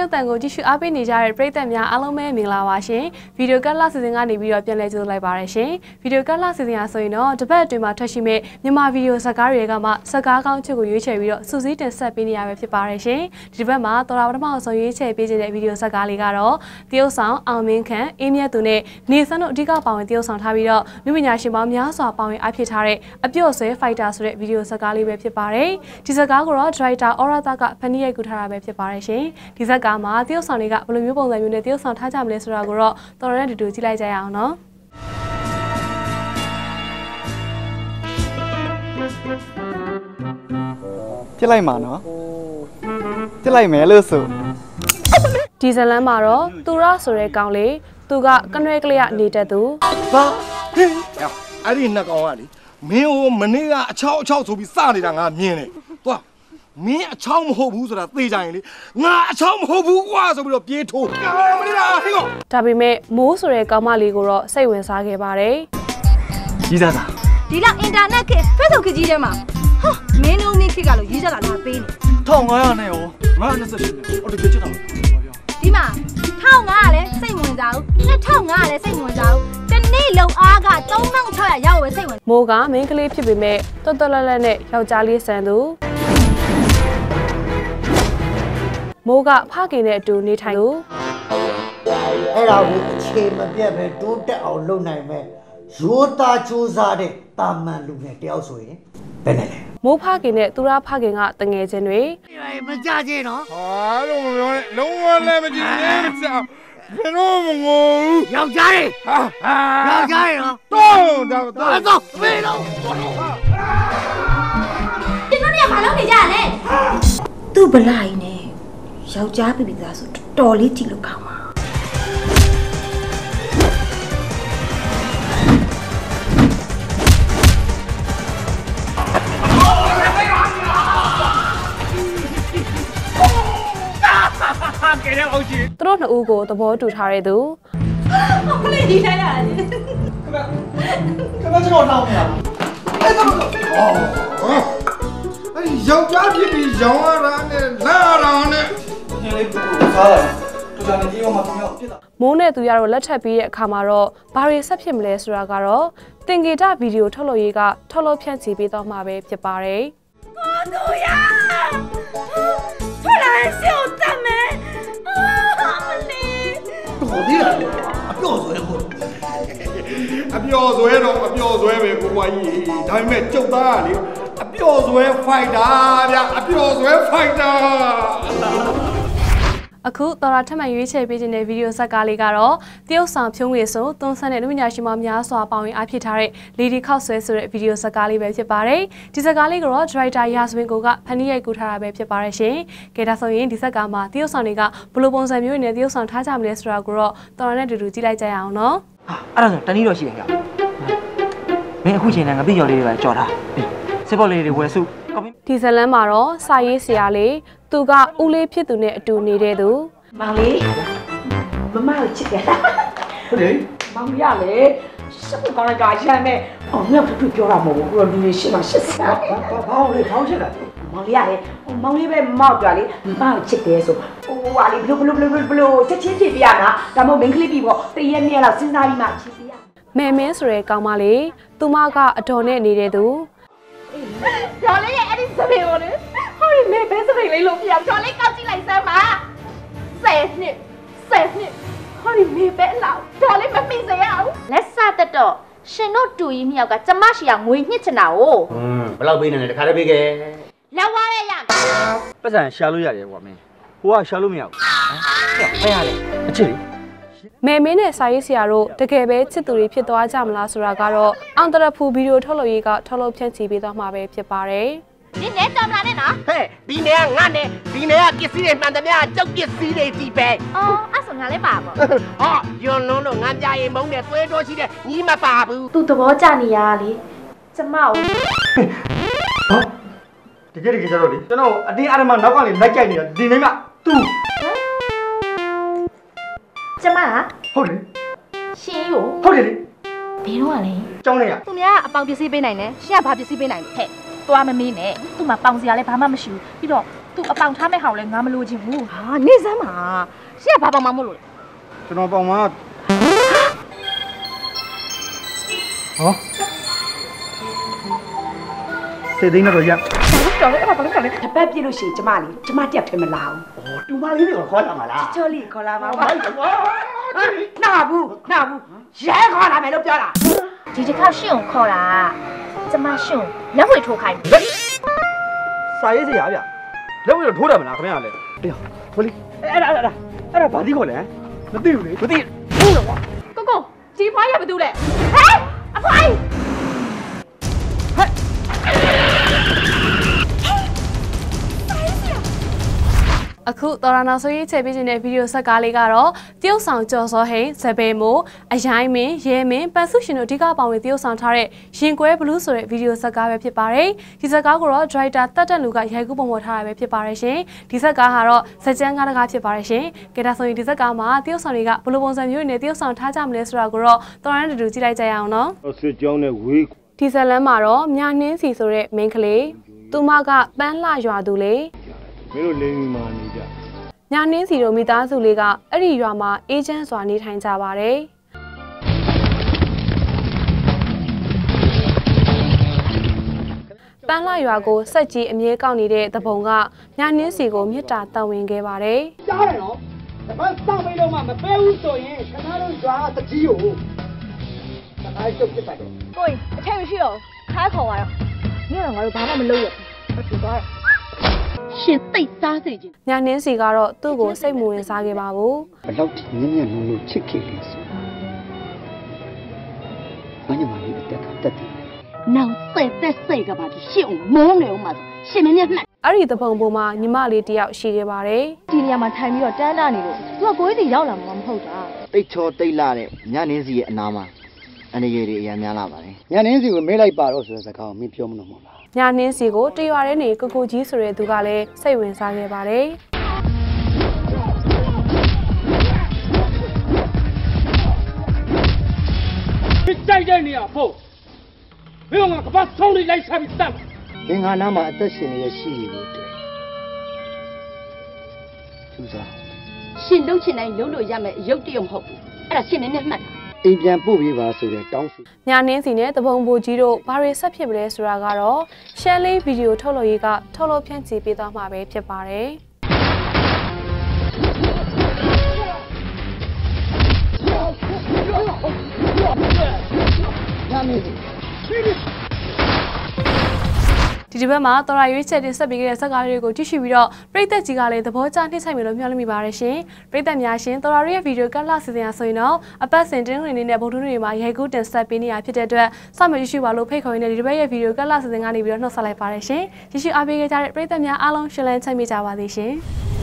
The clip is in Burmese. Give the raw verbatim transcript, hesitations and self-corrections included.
တန်ကိုကြည့်ရှုအားပေးနေကြတဲ့ပရိသတ်များအားလုံးပဲမင်္ဂလာပါရှင်ဗီဒီယိုကတ်လာစီစဉ်ကနေပြီးတော့ပြန်လည်ကြိုဆိုလိုက်ပါရရှင်ဗီဒီယိုကတ်လာစီစဉ်အားဆိုရင်တော့တစ်ပတ်အတွင်းမှာထွက်ရှိမဲ့မြန်မာဗီဒီယိုဇာတ်ကားတွေကမှဇာတ်ကားကောင်းချက်ကိုရွေးချယ်ပြီးတော့စူးစီးတင်ဆက်ပေးနေရပဲဖြစ်ပါရရှင်ဒီတစ်ပတ်မှာတော်တော်ပထမဆုံးရွေးချယ်ပေးခြင်းတဲ့ဗီဒီယိုဇာတ်ကားလေးကတော့တရုတ်ဆောင်အောင်မင်းခန့်အေးမြတ်သူနဲ့နေဆန်းတို့အဓိကပါဝင်တရုတ်ဆောင်ထားပြီးတော့လူပညာရှင်ပေါင်းများစွာပါဝင်အားဖြစ်ထားတဲ့အပြော့ဆွဲဖိုက်တာဆိုတဲ့ဗီဒီယိုဇာတ်ကားလေးပဲဖြစ်ပါတယ်ဒီဇာတ်ကားကိုတော့ဒရိုက်တာအော်ရာတာကဖန်တီးရိုက်ကူထားတာပဲဖြစ်ပါတယ်ရှင်ဒီဇာတ်ကားမှာတရုတ်ဆောင်တွေကဘယ်လိုမျိုးပုံစံမျိုးနဲ့တရုတ်ဆောင်ထားကြမလဲဆိုတာကိုတော့တော်တော်နဲ့တူတူကြည့်လိုက်ကြရအောင်နော်ပြစ်လိုက်မှာနော်ပြစ်လိုက်မယ်လို့ဆိုဒီဇလန်မှာတော့သူရဆိုတဲ့ကောင်လေးသူကကနွဲကလေးကနေတတ်သူဘာဟင်းအဲ့ဒီနှစ်ကောင်ကလေမင်းဟိုမနေ့ကအချောက်အချောက်ဆိုပြီးစနေတာငါမြင်တယ်သွားမင်းအချောက်မဟုတ်ဘူးဆိုတာသိကြရင်လေငါအချောက်မဟုတ်ဘူးကွာဆိုပြီးတော့ပြေးထိုးမနေ့ကဟိကောဒါပေမဲ့မိုးဆိုတဲ့ကောင်မလေးကိုတော့စိတ်ဝင်စားခဲ့ပါတယ်ကြီးစားစားဒီလောက်အင်တာနက်ခေတ် Facebook ခေတ်ကြီးထဲမှာဟာမင်းတို့မင်းခေတ်ကလို့ရေးကြတာလာပေးနေတစ်ထောင်ငါးရာနဲ့ရောငါးရာနှစ်ဆယ်ရှစ်နဲ့အော်တကယ်ချစ်တာပါဒီမှာတစ်ထောင်ငါးရာလည်းစိတ်ဝင်စားဘူးနှစ်ထောင်ငါးရာလည်းစိတ်ဝင်စားဘူးတနေ့လုံအားကသုံးထောင်ခြောက်ရာရောက်ပဲစိတ်ဝင်မိုးကမင်းကလေးဖြစ်ပေမဲ့တော်တော်လတ်လတ်နဲ့ယောက်ျားလေးဆန်သူမိုးကဖခင်နဲ့အတူနေထိုင်လို့အဲ့ဒါကိုအခြေမပြတ်ပဲတိုးတက်အောင်လုပ်နိုင်မဲ့ရိုးသားစူးစားတဲ့တာမန်လူငယ်တယောက်ဆိုရင်ဘယ်နဲ့လဲမိုးဖခင်နဲ့သူရဖခင်ကတငယ်ချင်းတွေမကြကြနော်ဟာလို့မပြောနဲ့လုံးဝလည်းမကြည့်နဲ့ဘယ်တော့မငိုဘူးယောက်ျားတွေဟာယောက်ျားတွေနော်တော့တော့တော့တော့ဖေးတော့ဒီတို့နေရာမလုပ်နေကြရလဲသူ့ဗလာကြီးနဲ့ယောက်ျားပြပြသားဆိုတော်လေးကြည့်လို့ကောင်းပါသူတို့နှစ်ဦးကိုသဘောတူထားတဲ့သူဟုတ်လေဒီတိုင်းရတယ်ခမခမကျွန်တော်တောင်းနေတာအဲ့တော့အဲ့ယောက်ျားဖြစ်ပြီးရောင်းရတာနဲ့လာတာနဲ့ညလေးကိုစားတာတူစားနေကြီးအောင်မပြောင်းဖြစ်တာမိုးနဲ့သူရတော့လက်ထပ်ပြီးတဲ့အခါမှာတော့ဘာတွေဆက်ဖြစ်မလဲဆိုတာကတော့တင်ဂေတာဗီဒီယိုထုတ်လုပ်ရေးကထုတ်လုပ်ဖြန့်ချီပေးတော့မှာပဲဖြစ်ပါတယ်ကိုသူရထွက်လာရှေ့တမ်းမယ်တော်သေးလားအပျော်ဆွဲကိုအပျော်ဆွဲတော့အပျော်ဆွဲပဲကိုဘွားကြီးဒါပေမဲ့ကျုပ်သားကလေအပျော်ဆွဲဖိုက်တာဗျအပျော်ဆွဲဖိုက်တာအခုတော်ရထမှန်ရွေးချယ်ပေးခြင်းတဲ့ဗီဒီယိုဇာတ်ကားလေးကတော့တရုတ်ဆောင်ဖြုံးငွေဆိုသွန်းဆန်းတဲ့လူပညာရှင်မများစွာပါဝင်အားဖြစ်ထားတဲ့ Lady ခောက်ဆွဲဆိုတဲ့ဗီဒီယိုဇာတ်ကားလေးပဲဖြစ်ပါတယ်ဒီဇာတ်ကားလေးကတော့ Director ရာဇဝင်းကိုကဖန်တီးရိုက်ကူထားတာပဲဖြစ်ပါတယ်ရှင်ကဲဒါဆိုရင်ဒီဇာတ်ကားမှာတရုတ်ဆောင်တွေကဘယ်လိုပုံစံမျိုးနဲ့တရုတ်ဆောင်ထားကြမလဲဆိုတာကိုတော့တော်ရနဲ့တူတူကြည့်လိုက်ကြရအောင်နော်ဟာအဲ့ဒါဆိုတနည်းတော့ရှိတယ်ဗျမင်းအခုချိန်နဲ့ငါပြည့်ရော်လေးတွေပဲကြော်ထားစစ်ဘော်လေးတွေဝယ်စုဒီဇလန်မှာတော့စာရေးဆရာလေးသူကဦးလေးဖြစ်သူနဲ့အတူနေတဲ့သူမောင်လေးမမကိုချစ်တယ်ဟုတ်တယ်မောင်ရလေစက်ကောင်းလိုက်တာရမ်းမဲ့အော်ငါ့ကိုပြောတာမဟုတ်ဘူးကိုလူလေးရှင်းမှာရှစ်ဆရာဘာဘာလဲဘောင်းချစ်တာမောင်လေးရလေမောင်လေးပဲမောက်ကြလေမမကိုချစ်တယ်ဆိုဟိုဟာလေဘလို့ဘလို့ဘလို့ဘလို့ချက်ချင်းဖြစ်ပြရတာဒါမှမဟုတ်မင်းကလေးပြီပေါ့တရက်နဲ့လောက်စဉ်းစားပြီးမှချစ်ပြရမဲမဲဆိုတဲ့ကောင်မလေးသူမကအတော်နဲ့နေတဲ့သူတော်လေးရဲ့အဲ့ဒီစပယ်ကိုလေဟိုမေဘဲစပယ်လေးလို့ပြတော်လေးကောက်ကြည့်လိုက်စမ်းပါဆယ်နှစ်ဆယ်နှစ်ဟိုဒီမေပဲလောက်တော်လေးမမိစေရအောင်လက်စတတော့ရှင်တို့တူကြီးမြောက်ကကျမရှိအောင်ငွေညှစ်ချင်တာ哦อืมဘယ်လောက်ပေးနေလဲတခါတည်းပေးခဲ့လောက်ပါရဲ့ရမယ်ပတ်စံရှာလို့ရတယ်ကွာမင်းဟိုကရှာလို့မရဘူးဟမ်ဖဲရလေအချစ်မဲမင်းနဲ့စာရေးဆရာတို့တကယ်ပဲချစ်သူတွေဖြစ်သွားကြမလားဆိုတာကတော့အောင်တရဖူဗီဒီယိုထုတ်လုပ်ရေးကထုတ်လုပ်ဖြန့်ချီပေးသွားမှာပဲဖြစ်ပါတယ်ဒီနဲ့တော်မလားနဲ့နော်ဟဲ့ဒီနဲ့ကငါနဲ့ဒီနဲ့ကပစ္စည်းတွေမှန်သမျှကြောက်ပစ္စည်းတွေဒီပဲအော်အဲ့ဆိုငါလည်းပါပေါ့ဟာယွန်းလုံးတော့ငါပြရင်မုန်းတယ်သွေးတိုးရှိတယ်ညီမပါဘူးသူသဘောကျနေရလေကျမ哦ဟာတကယ်တကယ်ကျတော့လေကျွန်တော်အတင်းအဓမ္မနောက်ကနေလိုက်ကြိုက်နေတာဒီမိမသူကျမလားဟုတ်တယ်ရှင်ရောဟုတ်တယ်လေဘယ်တော့ကလဲကျောင်းထဲကသူများအပေါင်ပစ္စည်းပေးနိုင်တယ်ရှင်ကဘာပစ္စည်းပေးနိုင်လဲဟဲ့သွားမမင်းနဲ့သူ့မှာပေါင်စရာလည်းဘာမှမရှိဘူးပြီးတော့သူအပေါင်ထားမဲ့ဟောင်လဲငါမလို့ချင်ဘူးဟာနေစမ်းပါရှင့်ကဘာပေါင်မှမလို့လဲကျွန်တော်ပေါင်မှာဟောစေသိန်းတော့ရတော်လေအဲ့ဘာလို့တော်လဲတပတ်ပြည့်လို့ရှိရင်ကျမလေးကျမတက်ထဲမလာဘူးတူမလေးတွေကိုခေါ်လာမှာလားချောလေးခေါ်လာပါဘာနာဘူးနာဘူးရဲခေါ်လာမယ်လို့ပြောတာဒီတစ်ခါရှင့်ကိုခေါ်တာကျမရှင့်လက်ဝှေထိုးခိုင်းတယ်စာရေးစရာဗျလက်ဝဲတော့ထိုးတယ်မလားခင်ဗျာလေအေးထိုးလိအဲ့ဒါအဲ့ဒါအဲ့ဒါဘာသိခေါ်လဲမသိဘူးလေမသိဘူးတော့ကွာကိုကိုကြီးဖွားရဘာတူလဲဟဲ့အဖွားအခုတော်ရနာဆိုရေးချဲပေးခြင်းတဲ့ဗီဒီယိုဆက်ကားလေးကတော့တရုတ်ဆောင်ကျော်စောဟိန်ဇပယ်မိုးအရိုင်းမင်းရဲမင်းပန်ဆုရှင်တို့အဓိကပါဝင်တရုတ်ဆောင်ထားတဲ့ရင်ကွဲဘလူးဆိုတဲ့ဗီဒီယိုဆက်ကားပဲဖြစ်ပါတယ်ဒီဆက်ကားကိုတော့ဒရိုက်တာတက်တက်လူကရိုက်ကူးပုံပေါ်ထားတာပဲဖြစ်ပါတယ်ရှင်ဒီဆက်ကားကတော့စကြမ်းကားတကားဖြစ်ပါတယ်ရှင်ကဲဒါဆိုရင်ဒီဆက်ကားမှာတရုတ်ဆောင်တွေကဘယ်လိုပုံစံမျိုးတွေနဲ့တရုတ်ဆောင်ထားကြမလဲဆိုတာကိုတော့တော်ရန်တူတူကြည့်လိုက်ကြရအောင်နော်စစ်ကြောင်းနဲ့ဝေးဒီဆက်လန်းမှာတော့မြနှင်းစီဆိုတဲ့မင်းကလေးသူမကပန်းလှရွာသူလေမင်းတို့လိန်မာနေကြညာနှင်းစီတို့မိသားစုလေးကအဲ့ဒီရွာမှာအေးချမ်းစွာနေထိုင်ကြပါတယ်ပန်းလှရွာကိုစက်ကြီးအမြဲကောက်နေတဲ့တပုံကညာနှင်းစီကိုမြစ်တာတန်ဝင်ခဲ့ပါတယ်ကြားတယ်နော်ဒါမှစောင့်ပြီးတော့မှမပေးဘူးဆိုရင်ခင်ဗျားတို့ရွာတကြီးကိုတခါကျုပ်ပြစ်ပါတယ်ကိုကြီးအထက်မရှိတော့ခါခေါ်သွားတော့မြို့တော်ငါတို့ဘာမှမလုပ်ရဘူးဖြစ်သွားရှင်သိစားစေခြင်းညာနှင်းစီကတော့သူ့ကိုစိတ်မဝင်စားခဲ့ပါဘူးဘလောက်ညံ့ညံ့လုံးလို့ချစ်ခဲ့လေဆိုမညမလေးတက်ကတက်တယ်နောက်ဆက်သက်စိတ်ကပါဒီရှင့်မုန်းနေဦးမှာရှင်မင်းနဲ့မှတ်အဲ့ဒီတပုံပေါ်မှာညီမလေးတယောက်ရှိခဲ့ပါတယ်ဒီနေရာမှာထိုင်ပြီးတော့တန်းတာနေလို့သူကကိုကြီးစီရောက်လာမှာမဟုတ်တာတိတ်ချောတိတ်လာတဲ့ညနှင်းစီရဲ့အနာမှာအနေရည်တွေအများများလာပါတယ်ညနှင်းစီကိုမေးလိုက်ပါတော့ဆိုတဲ့စကားကိုမင်းပြောမလို့မဟုတ်လားညာနှင်းစီကိုတရွာထဲနေကိုကိုကြီးဆိုတဲ့သူကလည်းစိတ်ဝင်စားခဲ့ပါတယ်ဒီတိုက်တဲ့နေရာဖို့မင်းကကပတ်ဆုံးလေးလိုက်စားပြီးတတ်ဘင်္ဂါနာမှာအသက်ရှင်နေရရှိနေလို့တွေ့သူစားရှင်လုံးချင်တိုင်းလုံးလို့ရမယ်ရုပ်တရုံမဟုတ်ဘူးအဲ့ဒါရှင်မင်းနဲ့မှတ်တာအိမ်ပြန်ပို့ပေးပါဆိုတဲ့တောင်းဆိုညာနှင်းစီနဲ့တပုံဘူကြီးတို့ဘာတွေဆက်ဖြစ်မလဲဆိုတာကတော့ရှယ်လေးဗီဒီယိုထုတ်လို့ရေးကထုတ်လို့ဖြန့်ချီပေးသွားမှာပဲဖြစ်ပါတယ်ဒီဒီဘက်မှာတော်ရရွေးချက်တင်ဆက်ပေးခဲ့တဲ့ဇက်ကားလေးတွေကိုကြည့်ရှုပြီးတော့ပရိသတ်ကြီးကလည်းသဘောကျနှိမ့်ဆိုင်မယ်လို့မျှော်လင့်မိပါတယ်ရှင်ပရိသတ်များရှင်တော်ရရဲ့ဗီဒီယိုကတ်လာစီစဉ်ရဆိုရင်တော့အပတ်စဉ်တင်းတွင်နေတဲ့ဗုဒ္ဓတွေမှာရိုက်ကူးတင်ဆက်ပေးနေရဖြစ်တဲ့အတွက်စောင့်မျှော်ကြည့်ရှုပါလို့ဖိတ်ခေါ်ရင်းနဲ့ဒီဒီဘက်ရဲ့ဗီဒီယိုကတ်လာစီစဉ်ကနေပြီးတော့နှုတ်ဆက်လိုက်ပါတယ်ရှင်ကြည့်ရှုအားပေးကြတဲ့ပရိသတ်များအားလုံးရှင်လန်းချမ်းမြေ့ကြပါစေရှင်